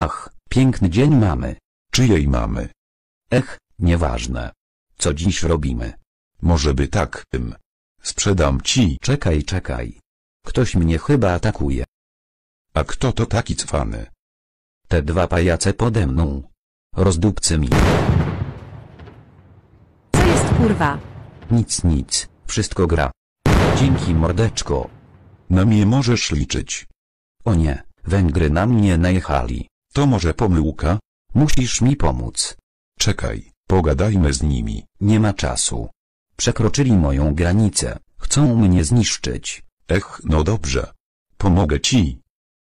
Ach, piękny dzień mamy. Czyjej mamy? Nieważne. Co dziś robimy? Może by tak, sprzedam ci. Czekaj. Ktoś mnie chyba atakuje. A kto to taki cwany? Te dwa pajace pode mną. Rozdupcy mi. Co jest kurwa? Nic, wszystko gra. Dzięki mordeczko. Na mnie możesz liczyć. O nie, Węgry na mnie najechali. To może pomyłka? Musisz mi pomóc. Czekaj, pogadajmy z nimi. Nie ma czasu. Przekroczyli moją granicę, chcą mnie zniszczyć. No dobrze. Pomogę ci.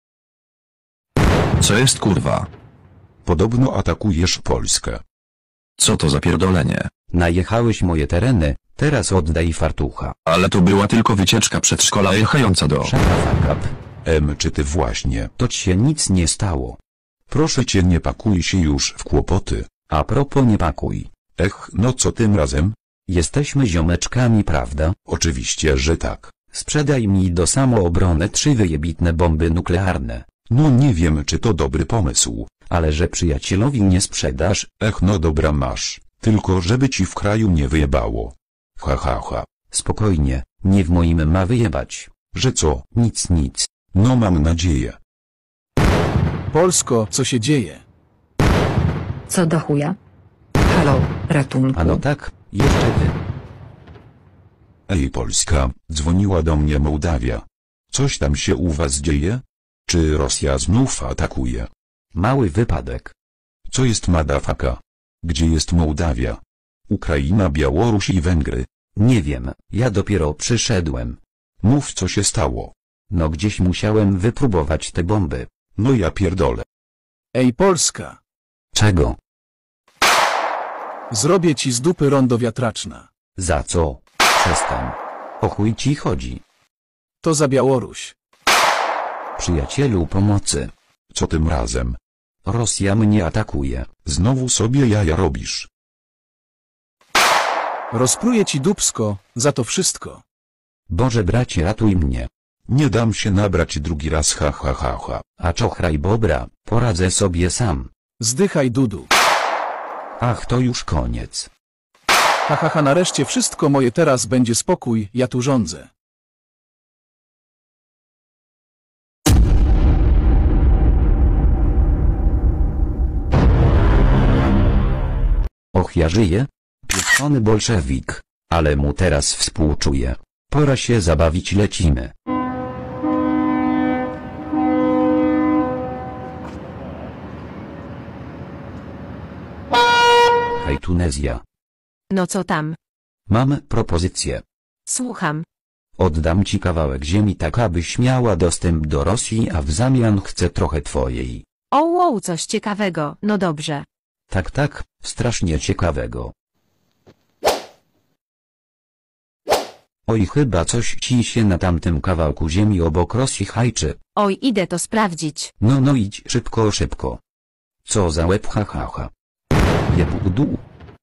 Co jest kurwa? Podobno atakujesz Polskę. Co to za pierdolenie? Najechałeś moje tereny, teraz oddaj fartucha. Ale to była tylko wycieczka przedszkola jechająca do... Shut the fuck up. Czy ty właśnie? To ci się nic nie stało. Proszę cię, nie pakuj się już w kłopoty. A propos, nie pakuj. No co tym razem? Jesteśmy ziomeczkami, prawda? Oczywiście, że tak. Sprzedaj mi do samoobrony 3 wyjebitne bomby nuklearne. No nie wiem, czy to dobry pomysł. Ale że przyjacielowi nie sprzedasz? No dobra, masz. Tylko żeby ci w kraju nie wyjebało. Ha. Spokojnie, nie w moim ma wyjebać. Że co? Nic. No mam nadzieję. Polsko, co się dzieje? Co do chuja? Halo, ratunku. A no tak, jeszcze ty. Polska, dzwoniła do mnie Mołdawia. Coś tam się u was dzieje? Czy Rosja znów atakuje? Mały wypadek. Co jest madafaka? Gdzie jest Mołdawia? Ukraina, Białoruś i Węgry. Nie wiem, ja dopiero przyszedłem. Mów, co się stało. No gdzieś musiałem wypróbować te bomby. No ja pierdolę. Polska. Czego? Zrobię ci z dupy rondo wiatraczna. Za co? Przestań. O chuj ci chodzi? To za Białoruś. Przyjacielu, pomocy. Co tym razem? Rosja mnie atakuje. Znowu sobie jaja robisz. Rozpruję ci dupsko, za to wszystko. Boże bracie, ratuj mnie. Nie dam się nabrać drugi raz, ha. A czochraj bobra, poradzę sobie sam. Zdychaj dudu. Ach, to już koniec. Ha, nareszcie wszystko moje, teraz będzie spokój, ja tu rządzę. Och, ja żyję? Pieprzony bolszewik. Ale mu teraz współczuję. Pora się zabawić, lecimy. Hej Tunezja. No co tam? Mam propozycję. Słucham. Oddam ci kawałek ziemi, tak abyś miała dostęp do Rosji, a w zamian chcę trochę twojej. O wow, coś ciekawego, no dobrze. Tak, strasznie ciekawego. Oj, chyba coś ci się na tamtym kawałku ziemi obok Rosji hajczy. Oj, idę to sprawdzić. No idź szybko. Co za łeb, ha. Jebu dół.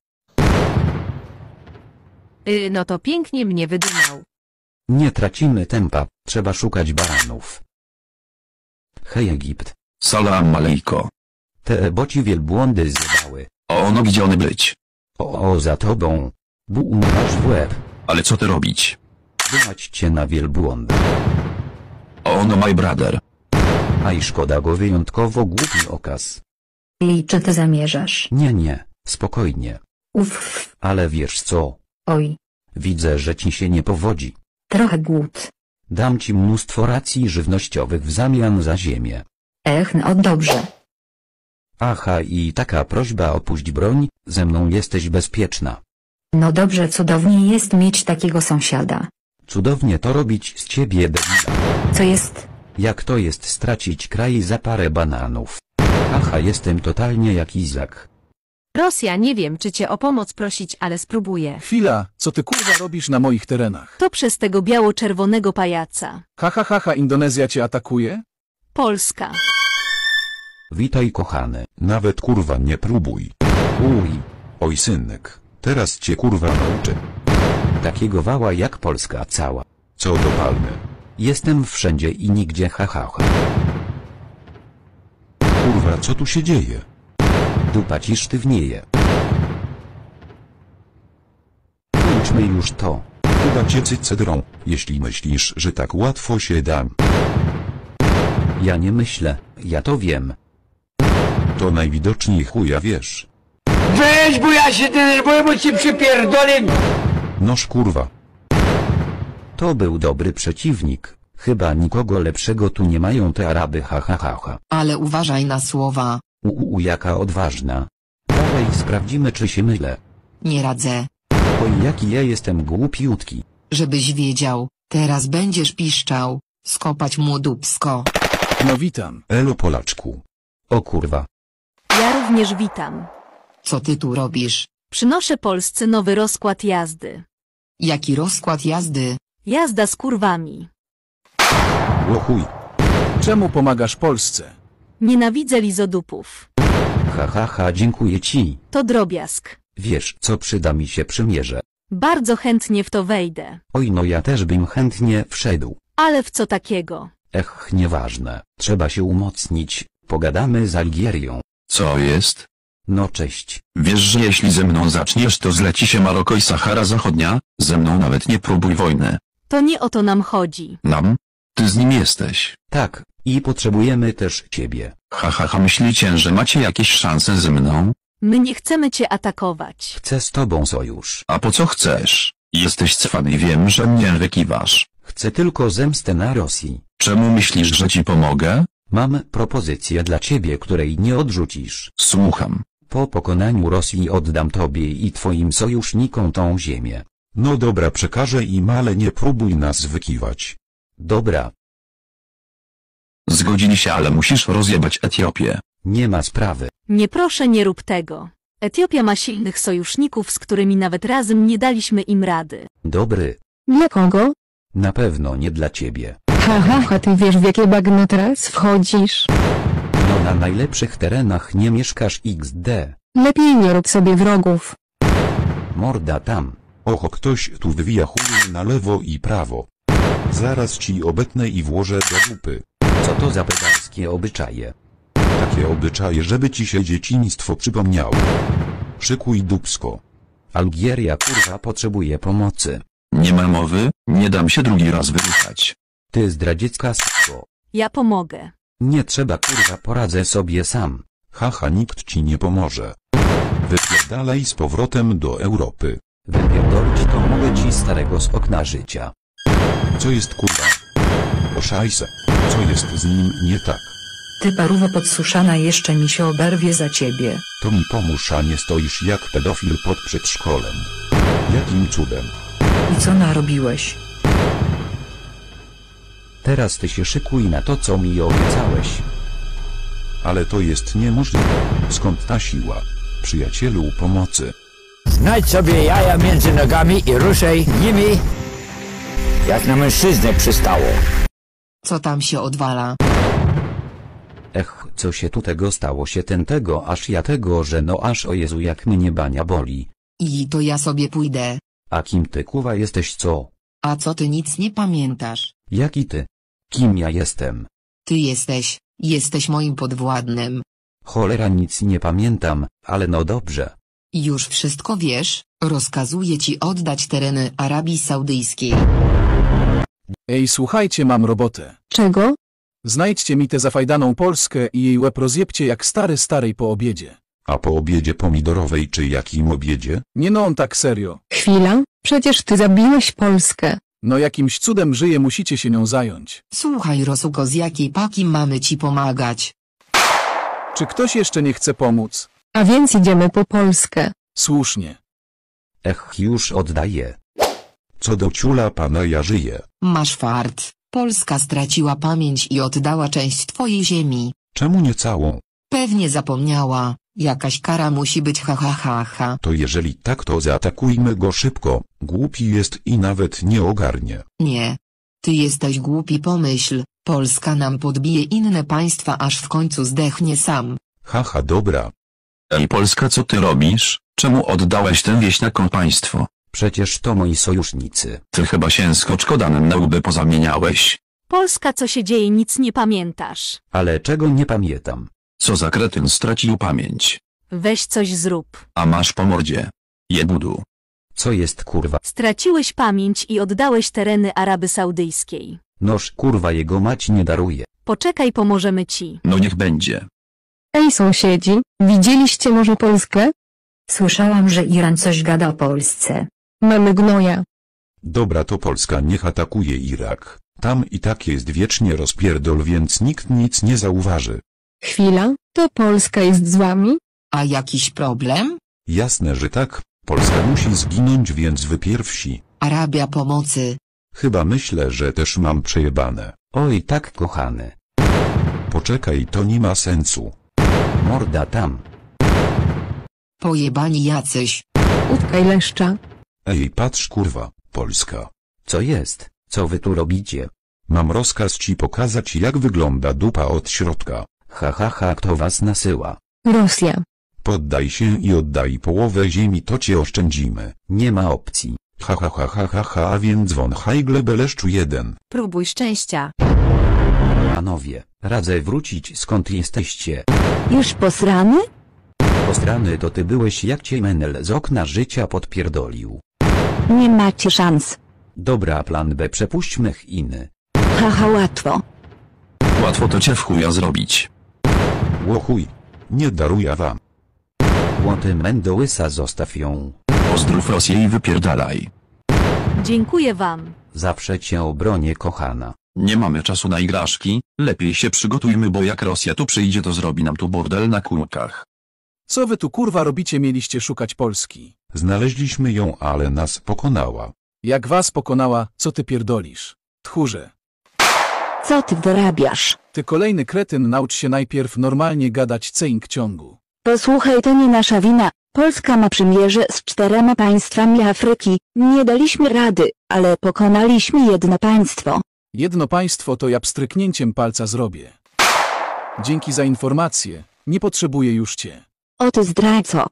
No to pięknie mnie wydymał. Nie tracimy tempa, trzeba szukać baranów. Hej Egipt. Salam alejko. Te boci wielbłądy zjebały. No gdzie one być? O, za tobą. Masz w łeb. Ale co ty robić? Wymać cię na wielbłąda. No my brother. A i szkoda go, wyjątkowo głupi okaz. I czy ty zamierzasz? Nie, spokojnie. Uff, Ale wiesz co? oj, Widzę, że ci się nie powodzi. trochę głód. Dam ci mnóstwo racji żywnościowych w zamian za ziemię. No dobrze. Aha, i taka prośba, opuść broń, ze mną jesteś bezpieczna. No dobrze, cudownie jest mieć takiego sąsiada. Cudownie to robić z ciebie, debila. Co jest? Jak to jest stracić kraj za parę bananów? Aha, jestem totalnie jak Izak. Rosja, nie wiem czy cię o pomoc prosić, ale spróbuję. Chwila, co ty kurwa robisz na moich terenach? To przez tego biało-czerwonego pajaca. Ha, Indonezja cię atakuje? Polska. Witaj kochany. Nawet kurwa nie próbuj. Oj synek, teraz cię kurwa nauczę. Takiego wała jak Polska cała. Co do palmy. Jestem wszędzie i nigdzie, ha. Kurwa Dobra, co tu się dzieje? Dupa ci sztywnieje. Kończmy już to. Chyba cię cycedrą, jeśli myślisz, że tak łatwo się dam. Ja nie myślę, ja to wiem. To najwidoczniej chuja wiesz. Weź, bo ja się denerwuję, bo cię przypierdolę! Noż kurwa. To był dobry przeciwnik. Chyba nikogo lepszego tu nie mają te Araby, ha ha ha ha. Ale uważaj na słowa. Jaka odważna. Dalej sprawdzimy, czy się mylę. Nie radzę. Oj, jaki ja jestem głupiutki. Żebyś wiedział, teraz będziesz piszczał. Skopać mu dupsko. No witam. Elo Polaczku. O kurwa. Ja również witam. Co ty tu robisz? Przynoszę Polsce nowy rozkład jazdy. Jaki rozkład jazdy? Jazda z kurwami. O chuj. Czemu pomagasz Polsce? Nienawidzę lizodupów. Ha ha ha, dziękuję ci. To drobiazg. Wiesz, co przyda mi się przymierze. Bardzo chętnie w to wejdę. Oj, no ja też bym chętnie wszedł. Ale w co takiego? Ech, nieważne. Trzeba się umocnić. Pogadamy z Algierią. Co jest? No cześć. Wiesz, że jeśli ze mną zaczniesz, to zleci się Maroko i Sahara Zachodnia? Ze mną nawet nie próbuj wojny. To nie o to nam chodzi. Nam? Ty z nim jesteś. Tak, i potrzebujemy też ciebie. Ha ha ha, myślicie, że macie jakieś szanse ze mną? My nie chcemy cię atakować. Chcę z tobą sojusz. A po co chcesz? Jesteś cwany i wiem, że mnie wykiwasz. Chcę tylko zemstę na Rosji. Czemu myślisz, że ci pomogę? Mam propozycję dla ciebie, której nie odrzucisz. Słucham. Po pokonaniu Rosji oddam tobie i twoim sojusznikom tą ziemię. No dobra, przekażę im, ale nie próbuj nas wykiwać. Dobra, Zgodzili się, ale musisz rozjebać Etiopię. nie ma sprawy. Nie proszę, nie rób tego. Etiopia ma silnych sojuszników, z którymi nawet razem nie daliśmy im rady. Dobry, Dla kogo? na pewno nie dla ciebie. Ha, ty wiesz, w jakie bagno teraz wchodzisz? No na najlepszych terenach nie mieszkasz XD. Lepiej nie rób sobie wrogów. Morda tam. Oho, ktoś tu wywija chuj na lewo i prawo. Zaraz ci obetnę i włożę do dupy. Co to za pedalskie obyczaje? Takie obyczaje, żeby ci się dzieciństwo przypomniało. Szykuj dupsko. Algieria kurwa potrzebuje pomocy. Nie ma mowy, nie dam się drugi raz wyruchać. Ty zdradziecka s***o. Ja pomogę. Nie trzeba kurwa, poradzę sobie sam. Haha, nikt ci nie pomoże. Wypierdalaj z powrotem do Europy. Wypierdolić to mogę ci starego z okna życia. Co jest kurwa? O szajse. Co jest z nim nie tak? Ty parówo podsuszana jeszcze mi się oberwie za ciebie. To mi pomóż, a nie stoisz jak pedofil pod przedszkolem. Jakim cudem? I co narobiłeś? Teraz ty się szykuj na to, co mi obiecałeś. Ale to jest niemożliwe. Skąd ta siła? Przyjacielu pomocy. Znajdź sobie jaja między nogami i ruszaj nimi, jak na mężczyznę przystało. Co tam się odwala? Ech, co się tu tego stało się tego, aż ja tego, że no aż o Jezu jak mnie bania boli. I to ja sobie pójdę. A kim ty kuwa jesteś co? A co ty nic nie pamiętasz? Jaki ty? Kim ja jestem? Ty jesteś moim podwładnym. Cholera nic nie pamiętam, ale no dobrze. Już wszystko wiesz, rozkazuję ci oddać tereny Arabii Saudyjskiej. Ej, słuchajcie, mam robotę. Czego? Znajdźcie mi tę zafajdaną Polskę i jej łeb rozjebcie jak starej po obiedzie. A po obiedzie pomidorowej czy jakim obiedzie? Nie no, on tak serio. Chwila, przecież ty zabiłeś Polskę. No jakimś cudem żyje, musicie się nią zająć. Słuchaj, Rosuko, z jakiej paki mamy ci pomagać? Czy ktoś jeszcze nie chce pomóc? A więc idziemy po Polskę. Słusznie. Ech, już oddaję. Co do ciula pana, ja żyję. Masz fart. Polska straciła pamięć i oddała część twojej ziemi. Czemu nie całą? Pewnie zapomniała. Jakaś kara musi być, ha ha ha ha. To jeżeli tak, to zaatakujmy go szybko. Głupi jest i nawet nie ogarnie. Nie. Ty jesteś głupi, pomyśl. Polska nam podbije inne państwa, aż w końcu zdechnie sam. Haha, dobra. Ej Polska, co ty robisz? Czemu oddałeś tę wieś na państwo? Przecież to moi sojusznicy. Ty chyba się z koczkodanem na łby pozamieniałeś. Polska, co się dzieje, nic nie pamiętasz. Ale czego nie pamiętam? Co za kretyn stracił pamięć. Weź coś zrób. A masz po mordzie. Jebudu. Co jest kurwa? Straciłeś pamięć i oddałeś tereny Araby Saudyjskiej. Noż kurwa jego mać nie daruje. Poczekaj, pomożemy ci. No niech będzie. Ej sąsiedzi, widzieliście może Polskę? Słyszałam, że Iran coś gada o Polsce. Mamy gnoja. Dobra, to Polska niech atakuje Irak. Tam i tak jest wiecznie rozpierdol, więc nikt nic nie zauważy. Chwila, to Polska jest z wami? A jakiś problem? Jasne, że tak. Polska musi zginąć, więc wy pierwsi. Arabia pomocy. Chyba myślę, że też mam przejebane. Oj tak kochany. Poczekaj, to nie ma sensu. Morda tam. Pojebani jacyś. Utkaj leszcza. Ej, patrz kurwa, Polska. Co jest? Co wy tu robicie? Mam rozkaz ci pokazać, jak wygląda dupa od środka. Ha ha ha, kto was nasyła? Rosja. Poddaj się i oddaj połowę ziemi, to cię oszczędzimy. Nie ma opcji. Ha ha ha ha ha ha, a więc von Heigle Beleszczu 1. Próbuj szczęścia. Panowie, radzę wrócić skąd jesteście. Już posrany? Postrany to ty byłeś, jak cię Menel z okna życia podpierdolił. Nie macie szans. Dobra, plan B, przepuśćmy Chiny. Haha, łatwo. Łatwo to cię w chuja zrobić. Łochuj. Nie daruję wam. Łoty Mendołysa, zostaw ją. Pozdrów Rosję i wypierdalaj. Dziękuję wam. Zawsze cię obronię, kochana. Nie mamy czasu na igraszki, lepiej się przygotujmy, bo jak Rosja tu przyjdzie, to zrobi nam tu bordel na kółkach. Co wy tu kurwa robicie? Mieliście szukać Polski. Znaleźliśmy ją, ale nas pokonała. Jak was pokonała, co ty pierdolisz? Tchórze. Co ty dorabiasz? Ty kolejny kretyn, naucz się najpierw normalnie gadać cynk ciągu. Posłuchaj, to nie nasza wina. Polska ma przymierze z 4 państwami Afryki. Nie daliśmy rady, ale pokonaliśmy jedno państwo. Jedno państwo to ja pstryknięciem palca zrobię. Dzięki za informację. Nie potrzebuję już cię. O ty zdrajco.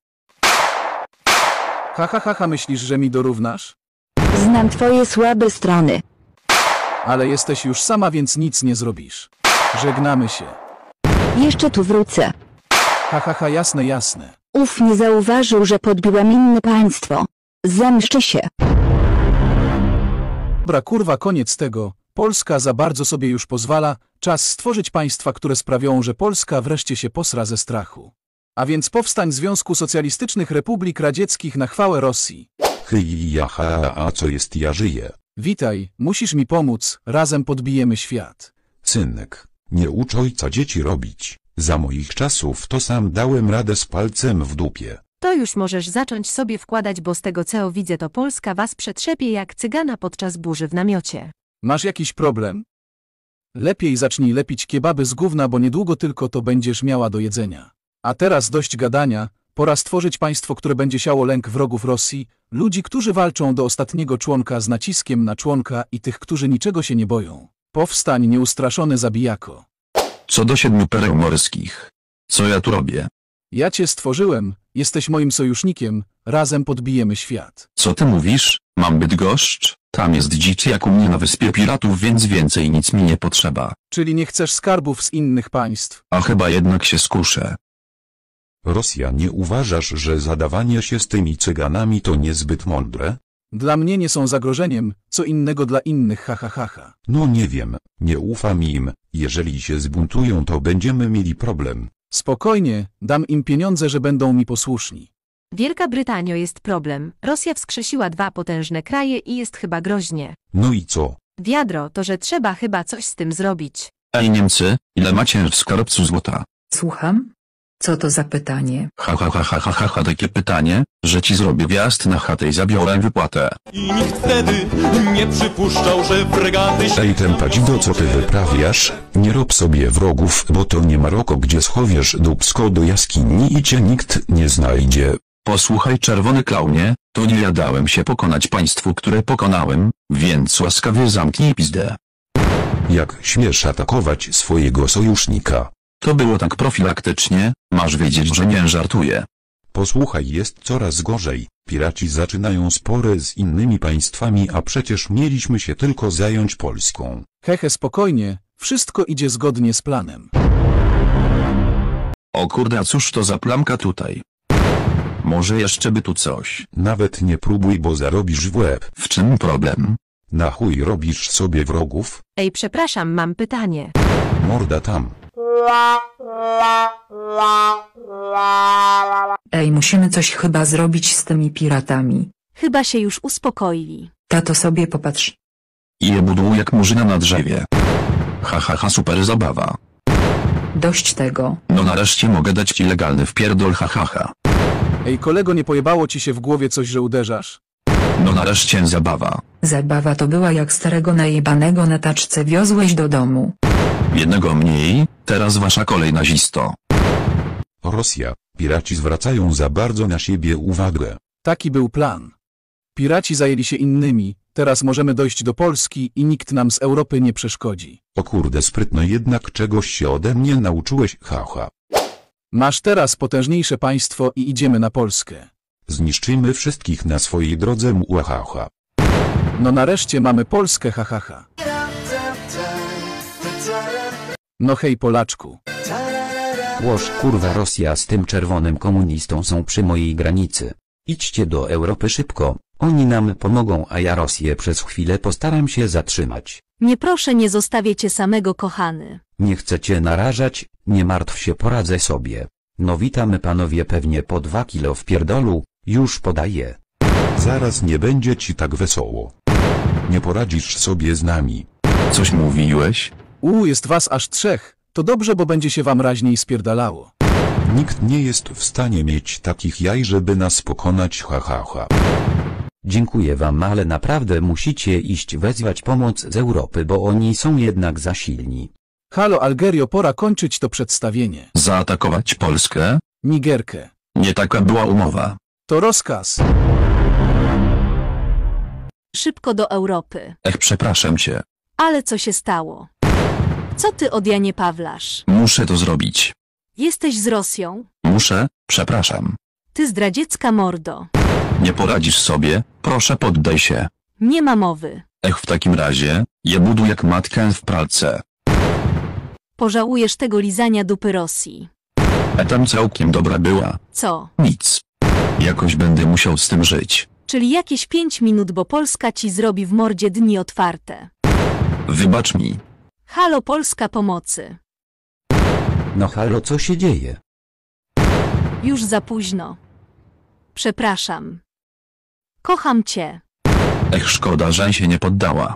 Ha ha ha ha, myślisz, że mi dorównasz? Znam twoje słabe strony. Ale jesteś już sama, więc nic nie zrobisz. Żegnamy się. Jeszcze tu wrócę. Ha ha ha, jasne, jasne. Uf, nie zauważył, że podbiłam inne państwo. Zemszczę się. Dobra, kurwa, koniec tego. Polska za bardzo sobie już pozwala. Czas stworzyć państwa, które sprawią, że Polska wreszcie się posra ze strachu. A więc powstań Związku Socjalistycznych Republik Radzieckich na chwałę Rosji. Hyj, ja ha, a co jest, ja żyję. Witaj, musisz mi pomóc, razem podbijemy świat. Synek, nie ucz ojca dzieci robić. Za moich czasów to sam dałem radę z palcem w dupie. To już możesz zacząć sobie wkładać, bo z tego co widzę, to Polska was przetrzepie jak cygana podczas burzy w namiocie. Masz jakiś problem? Lepiej zacznij lepić kebaby z gówna, bo niedługo tylko to będziesz miała do jedzenia. A teraz dość gadania, pora stworzyć państwo, które będzie siało lęk wrogów Rosji, ludzi, którzy walczą do ostatniego członka z naciskiem na członka i tych, którzy niczego się nie boją. Powstań, nieustraszony zabijako. Co do 7 pereł morskich. Co ja tu robię? Ja cię stworzyłem, jesteś moim sojusznikiem, razem podbijemy świat. Co ty mówisz? Mam Bydgoszcz? Tam jest dzicz jak u mnie na wyspie piratów, więc więcej nic mi nie potrzeba. Czyli nie chcesz skarbów z innych państw? A chyba jednak się skuszę. Rosja, nie uważasz, że zadawanie się z tymi cyganami to niezbyt mądre? Dla mnie nie są zagrożeniem, co innego dla innych, ha ha ha ha. No nie wiem, nie ufam im, jeżeli się zbuntują, to będziemy mieli problem. Spokojnie, dam im pieniądze, że będą mi posłuszni. Wielka Brytanio, jest problem. Rosja wskrzesiła 2 potężne kraje i jest chyba groźnie. No i co? Wiadro to, że trzeba chyba coś z tym zrobić. Ej Niemcy, ile macie w skarbcu złota? Słucham? Co to za pytanie? Ha ha ha ha ha ha ha, takie pytanie, że ci zrobię wjazd na chatę i zabiorę wypłatę. I nikt wtedy nie przypuszczał, że fregaty... Ej tempadzido, co ty wyprawiasz? Nie rob sobie wrogów, bo to nie Maroko, gdzie schowiesz dupsko do jaskini i cię nikt nie znajdzie. Posłuchaj, czerwony klaunie, to nie ja dałem się pokonać państwu, które pokonałem, więc łaskawie zamknij pizdę. Jak śmiesz atakować swojego sojusznika? To było tak profilaktycznie, masz wiedzieć, że nie żartuję. Posłuchaj, jest coraz gorzej. Piraci zaczynają spory z innymi państwami, a przecież mieliśmy się tylko zająć Polską. Hehe, spokojnie, wszystko idzie zgodnie z planem. O kurde, a cóż to za plamka tutaj? Może jeszcze by tu coś. Nawet nie próbuj, bo zarobisz w łeb. W czym problem? Na chuj robisz sobie wrogów? Ej, przepraszam, mam pytanie. Morda tam. Ej, musimy coś chyba zrobić z tymi piratami. Chyba się już uspokoili. Tato sobie popatrz. I je budują jak murzyna na drzewie. Ha, super zabawa. Dość tego. No nareszcie mogę dać ci legalny wpierdol, ha. Ej kolego, nie pojebało ci się w głowie coś, że uderzasz? No nareszcie zabawa. Zabawa to była jak starego najebanego na taczce wiozłeś do domu. Jednego mniej, teraz wasza kolej, nazisto. Rosja, piraci zwracają za bardzo na siebie uwagę. Taki był plan. Piraci zajęli się innymi, teraz możemy dojść do Polski i nikt nam z Europy nie przeszkodzi. O kurde, sprytno, jednak czegoś się ode mnie nauczyłeś, haha. Masz teraz potężniejsze państwo i idziemy na Polskę. Zniszczymy wszystkich na swojej drodze, muahaha. No nareszcie mamy Polskę, hahaha. No hej Polaczku. Łoż kurwa, Rosja z tym czerwonym komunistą są przy mojej granicy. Idźcie do Europy szybko, oni nam pomogą, a ja Rosję przez chwilę postaram się zatrzymać. Nie proszę, nie zostawię cię samego, kochany. Nie chcę cię narażać, nie martw się, poradzę sobie. No witamy panowie, pewnie po 2 kilo w pierdolu, już podaję. Zaraz nie będzie ci tak wesoło. Nie poradzisz sobie z nami. Coś mówiłeś? Jest was aż 3, to dobrze, bo będzie się wam raźniej spierdalało. Nikt nie jest w stanie mieć takich jaj, żeby nas pokonać, hahaha. Dziękuję wam, ale naprawdę musicie iść wezwać pomoc z Europy, bo oni są jednak za silni. Halo Algerio, pora kończyć to przedstawienie. Zaatakować Polskę? Nigerkę. Nie taka była umowa. To rozkaz. Szybko do Europy. Przepraszam cię. Ale co się stało? Co ty od Janie Pawlasz? Muszę to zrobić. Jesteś z Rosją? Muszę, przepraszam. Ty zdradziecka mordo. Nie poradzisz sobie, proszę poddaj się. Nie ma mowy. W takim razie, je buduj jak matkę w pralce. Pożałujesz tego lizania dupy Rosji. Tam całkiem dobra była. Co? Nic. Jakoś będę musiał z tym żyć. Czyli jakieś 5 minut, bo Polska ci zrobi w mordzie dni otwarte. Wybacz mi. Halo Polska, pomocy. No halo, co się dzieje? Już za późno. Przepraszam. Kocham cię. Szkoda, że się nie poddała.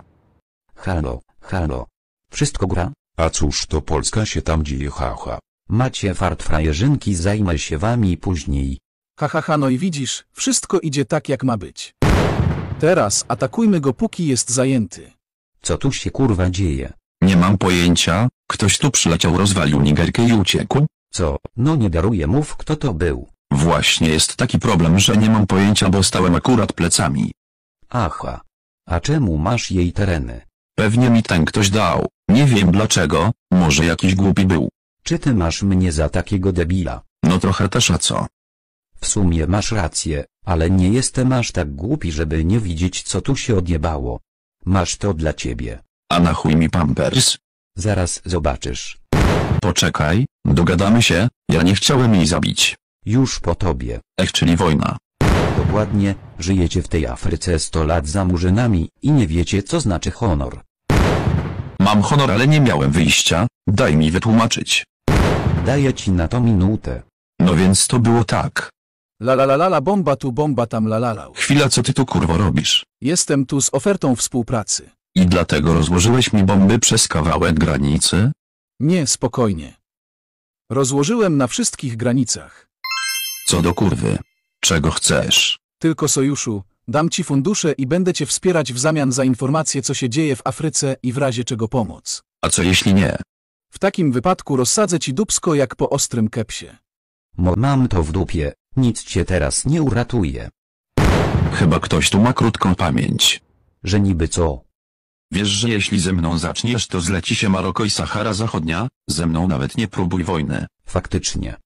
Halo. Wszystko gra? A cóż to Polska się tam dzieje, haha. Macie fart, frajerzynki, zajmę się wami później. Hahaha, no i widzisz, wszystko idzie tak jak ma być. Teraz atakujmy go, póki jest zajęty. Co tu się kurwa dzieje? Nie mam pojęcia, ktoś tu przyleciał, rozwalił Nigerkę i uciekł? Co? No nie daruję, mów kto to był. Właśnie jest taki problem, że nie mam pojęcia, bo stałem akurat plecami. Aha. A czemu masz jej tereny? Pewnie mi ten ktoś dał, nie wiem dlaczego, może jakiś głupi był. Czy ty masz mnie za takiego debila? No trochę też, a co? W sumie masz rację, ale nie jestem aż tak głupi, żeby nie widzieć, co tu się odjebało. Masz to dla ciebie. A na chuj mi pampers? Zaraz zobaczysz. Poczekaj, dogadamy się, ja nie chciałem jej zabić. Już po tobie. Czyli wojna. Dokładnie, żyjecie w tej Afryce 100 lat za murzynami i nie wiecie, co znaczy honor. Mam honor, ale nie miałem wyjścia, daj mi wytłumaczyć. Daję ci na to minutę. No więc to było tak. La bomba tu, bomba tam, la. Chwila, co ty tu kurwo robisz? Jestem tu z ofertą współpracy. I dlatego rozłożyłeś mi bomby przez kawałek granicy? Nie, spokojnie. Rozłożyłem na wszystkich granicach. Co do kurwy? Czego chcesz? Tylko sojuszu, dam ci fundusze i będę cię wspierać w zamian za informacje, co się dzieje w Afryce i w razie czego pomoc. A co jeśli nie? W takim wypadku rozsadzę ci dupsko jak po ostrym kepsie. Mam to w dupie, nic cię teraz nie uratuje. Chyba ktoś tu ma krótką pamięć. Że niby co? Wiesz, że jeśli ze mną zaczniesz, to zleci się Maroko i Sahara Zachodnia, ze mną nawet nie próbuj wojny. Faktycznie.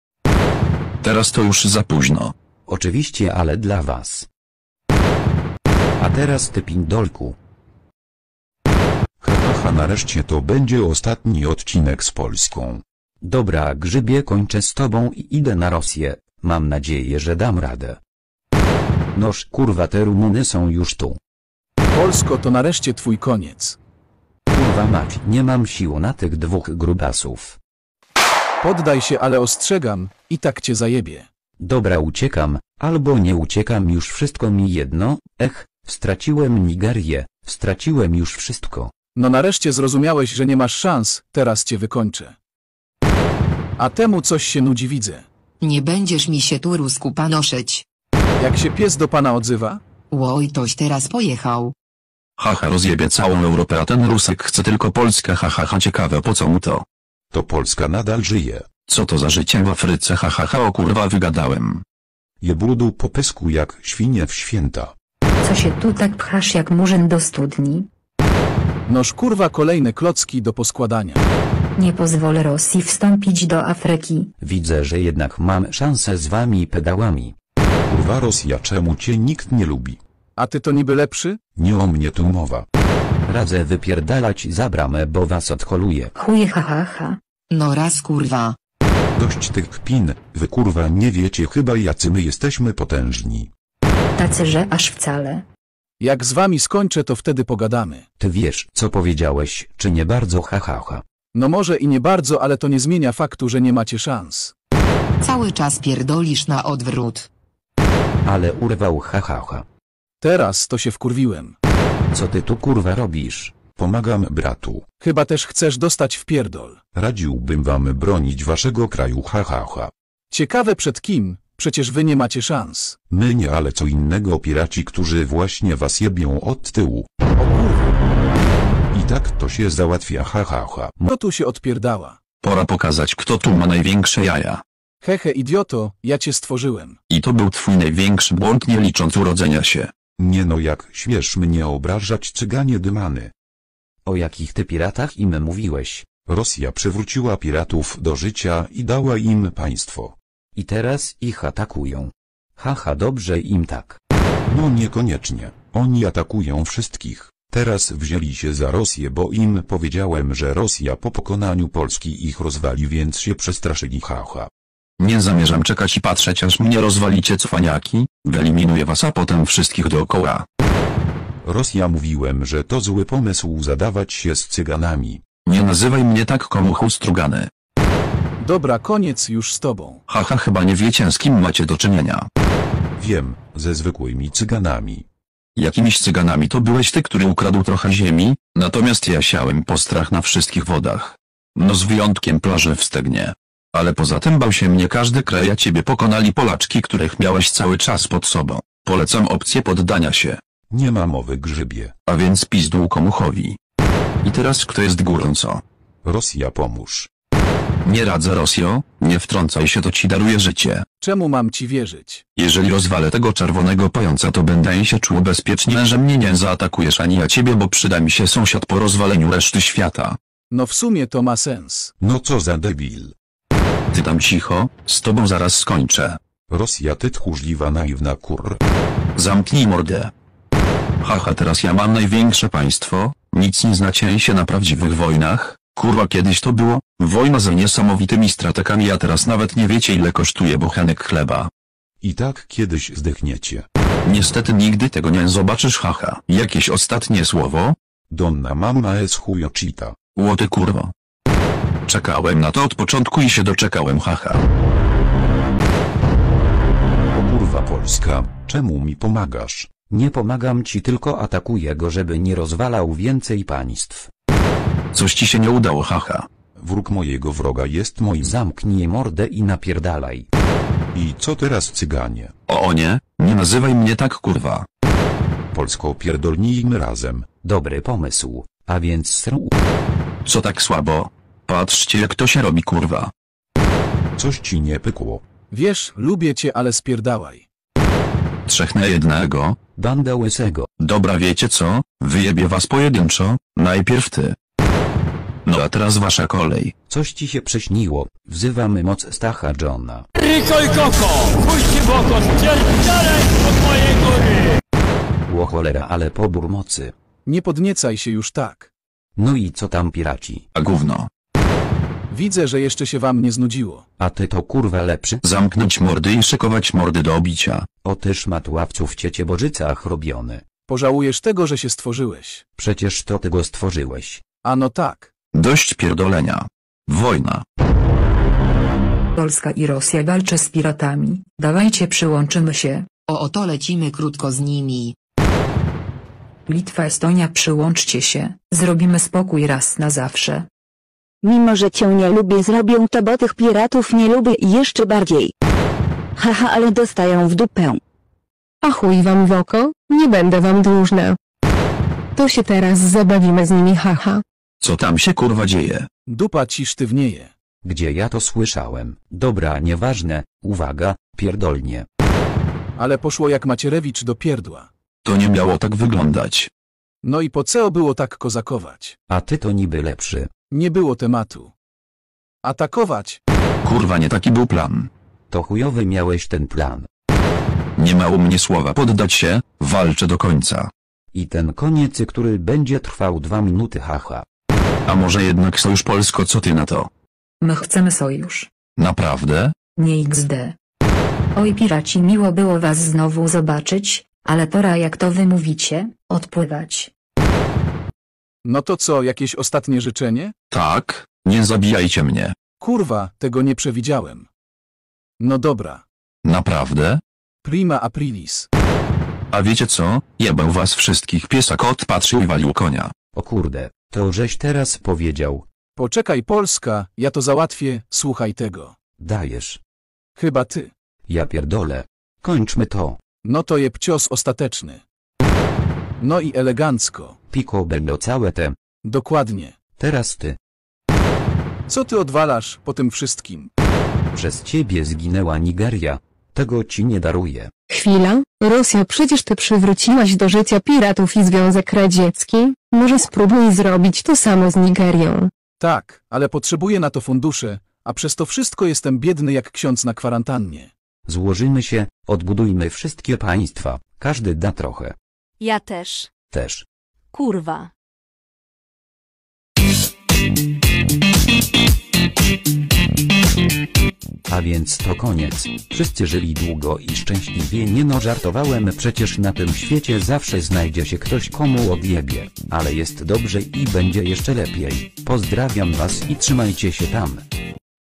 Teraz to już za późno. Oczywiście, ale dla was. A teraz ty pindolku. Haha, nareszcie to będzie ostatni odcinek z Polską. Dobra grzybie, kończę z tobą i idę na Rosję. Mam nadzieję, że dam radę. Noż kurwa, te Rumuny są już tu. Polsko, to nareszcie twój koniec. Kurwa mać, nie mam sił na tych dwóch grubasów. Poddaj się, ale ostrzegam, i tak cię zajebie. Dobra, uciekam, albo nie uciekam, już wszystko mi jedno. Straciłem Nigerię, straciłem już wszystko. No nareszcie zrozumiałeś, że nie masz szans, teraz cię wykończę. A temu coś się nudzi, widzę. Nie będziesz mi się tu Rusku panoszyć. Jak się pies do pana odzywa? Łoj, toś teraz pojechał. Haha, rozjebie całą Europę, a ten Rusek chce tylko Polskę, haha, ciekawe po co mu to. To Polska nadal żyje. Co to za życie w Afryce, haha, o kurwa, wygadałem. Je brudu po pysku jak świnie w święta. Co się tu tak pchasz jak murzyn do studni? Noż kurwa, kolejne klocki do poskładania. Nie pozwolę Rosji wstąpić do Afryki. Widzę, że jednak mam szansę z wami pedałami. Kurwa Rosja, czemu cię nikt nie lubi? A ty to niby lepszy? Nie o mnie tu mowa. Radzę wypierdalać za bramę, bo was odholuję. Chuje, haha. No raz kurwa. Dość tych kpin, wy kurwa nie wiecie chyba jacy my jesteśmy potężni. Tacy, że aż wcale. Jak z wami skończę, to wtedy pogadamy. Ty wiesz, co powiedziałeś, czy nie bardzo, haha. No może i nie bardzo, ale to nie zmienia faktu, że nie macie szans. Cały czas pierdolisz na odwrót. Ale urwał, haha. Teraz to się wkurwiłem. Co ty tu kurwa robisz? Pomagam bratu. Chyba też chcesz dostać w pierdol. Radziłbym wam bronić waszego kraju, haha. Ciekawe przed kim, przecież wy nie macie szans. My nie, ale co innego piraci, którzy właśnie was jebią od tyłu. O kurwa. I tak to się załatwia, haha. Kto tu się odpierdała? Pora pokazać, kto tu ma największe jaja. Hehe, idioto, ja cię stworzyłem. I to był twój największy błąd, nie licząc urodzenia się. Nie no, jak śmiesz mnie obrażać, cyganie dymany. O jakich ty piratach im mówiłeś? Rosja przywróciła piratów do życia i dała im państwo. I teraz ich atakują. Haha, dobrze im tak. No niekoniecznie. Oni atakują wszystkich. Teraz wzięli się za Rosję, bo im powiedziałem, że Rosja po pokonaniu Polski ich rozwali, więc się przestraszyli, haha. Nie zamierzam czekać i patrzeć, aż mnie rozwalicie, cwaniaki. Wyeliminuję was, a potem wszystkich dookoła. Rosja, mówiłem, że to zły pomysł zadawać się z cyganami. Nie nazywaj mnie tak, komuchu strugany. Dobra, koniec już z tobą. Haha, chyba nie wiecie, z kim macie do czynienia. Wiem, ze zwykłymi cyganami. Jakimiś cyganami to byłeś ty, który ukradł trochę ziemi, natomiast ja siałem postrach na wszystkich wodach. No z wyjątkiem plaży w Stegnie. Ale poza tym bał się mnie każdy kraj, a ciebie pokonali Polaczki, których miałeś cały czas pod sobą. Polecam opcję poddania się. Nie ma mowy, grzybie. A więc pizdu komuchowi. I teraz kto jest górą, co? Rosja, pomóż. Nie radzę, Rosjo, nie wtrącaj się, to ci daruję życie. Czemu mam ci wierzyć? Jeżeli rozwalę tego czerwonego pająca, to będę się czuł bezpiecznie, że mnie nie zaatakujesz ani ja ciebie, bo przyda mi się sąsiad po rozwaleniu reszty świata. No w sumie to ma sens. No co za debil. Ty tam cicho, z tobą zaraz skończę. Rosja, ty tchórzliwa, naiwna kur... Zamknij mordę. Haha, teraz ja mam największe państwo, nic nie znacie się na prawdziwych wojnach. Kurwa, kiedyś to było, wojna z niesamowitymi strategami, a teraz nawet nie wiecie, ile kosztuje bochenek chleba. I tak kiedyś zdechniecie. Niestety nigdy tego nie zobaczysz, haha. Jakieś ostatnie słowo? Donna mamma es chujochita. Łoty kurwo. Czekałem na to od początku i się doczekałem, haha. O kurwa Polska, czemu mi pomagasz? Nie pomagam ci, tylko atakuję go, żeby nie rozwalał więcej państw. Coś ci się nie udało, haha. Wróg mojego wroga jest moim. Zamknij mordę i napierdalaj. I co teraz, cyganie? O nie, nie nazywaj mnie tak, kurwa. Polsko, pierdolnijmy razem. Dobry pomysł, a więc sru. Co tak słabo? Patrzcie, jak to się robi, kurwa. Coś ci nie pykło. Wiesz, lubię cię, ale spierdałaj. 3 na 1. Banda łysego. Dobra, wiecie co? Wyjebię was pojedynczo, najpierw ty. No a teraz wasza kolej. Coś ci się przyśniło, wzywamy moc Stacha Johna. Riko i koko, pójdźcie w oko, spierdalaj od mojej góry! Ło cholera, ale pobór mocy. Nie podniecaj się już tak. No i co tam, piraci? A gówno. Widzę, że jeszcze się wam nie znudziło. A ty to kurwa lepszy? Zamknąć mordy i szykować mordy do obicia. O ty szmatławcu w Cieciebożycach robiony. Pożałujesz tego, że się stworzyłeś. Przecież to ty go stworzyłeś. Ano tak. Dość pierdolenia. Wojna. Polska i Rosja walczy z piratami. Dawajcie przyłączymy się. Oto lecimy krótko z nimi. Litwa, Estonia przyłączcie się. Zrobimy spokój raz na zawsze. Mimo że cię nie lubię, zrobią to, bo tych piratów nie lubię i jeszcze bardziej. Haha, ale dostają w dupę. A chuj wam w oko, nie będę wam dłużna. To się teraz zabawimy z nimi, haha. Co tam się kurwa dzieje? Dupa ci sztywnieje. Gdzie ja to słyszałem? Dobra, nieważne, uwaga, pierdolnie. Ale poszło jak Macierewicz do pierdła. To nie miało tak wyglądać. No i po co było tak kozakować? A ty to niby lepszy. Nie było tematu. Atakować. Kurwa, nie taki był plan. To chujowy miałeś ten plan. Nie ma u mnie słowa poddać się, walczę do końca. I ten koniec, który będzie trwał 2 minuty, haha. A może jednak sojusz Polsko, co ty na to? My chcemy sojusz. Naprawdę? Nie XD. Oj piraci, miło było was znowu zobaczyć, ale pora, jak to wy mówicie, odpływać. No to co, jakieś ostatnie życzenie? Tak, nie zabijajcie mnie. Kurwa, tego nie przewidziałem. No dobra. Naprawdę? Prima aprilis. A wiecie co? Jebał was wszystkich, piesa kot patrzył i walił konia. O kurde, to żeś teraz powiedział. Poczekaj Polska, ja to załatwię, słuchaj tego. Dajesz. Chyba ty. Ja pierdolę. Kończmy to. No to jeb cios ostateczny. No i elegancko. Picobello całe te. Dokładnie. Teraz ty. Co ty odwalasz po tym wszystkim? Przez ciebie zginęła Nigeria. Tego ci nie daruję. Chwila, Rosja, przecież ty przywróciłaś do życia piratów i Związek Radziecki, może spróbuj zrobić to samo z Nigerią. Tak, ale potrzebuję na to fundusze, a przez to wszystko jestem biedny jak ksiądz na kwarantannie. Złożymy się, odbudujmy wszystkie państwa. Każdy da trochę. Ja też. Też. Kurwa. A więc to koniec. Wszyscy żyli długo i szczęśliwie. Nie no, żartowałem, przecież na tym świecie zawsze znajdzie się ktoś, komu odjebie. Ale jest dobrze i będzie jeszcze lepiej. Pozdrawiam was i trzymajcie się tam.